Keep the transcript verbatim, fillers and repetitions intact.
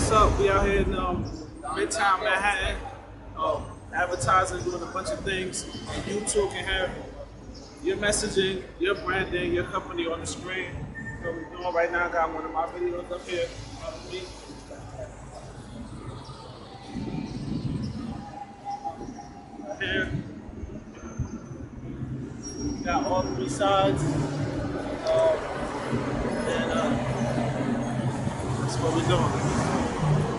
what's up? We out here in um, Midtown Manhattan, um, advertising, doing a bunch of things. You too can have your messaging, your branding, your company on the screen. What we're doing right now, I got one of my videos up here of me. Right here. Got all three sides. Um, and uh, that's what we're doing.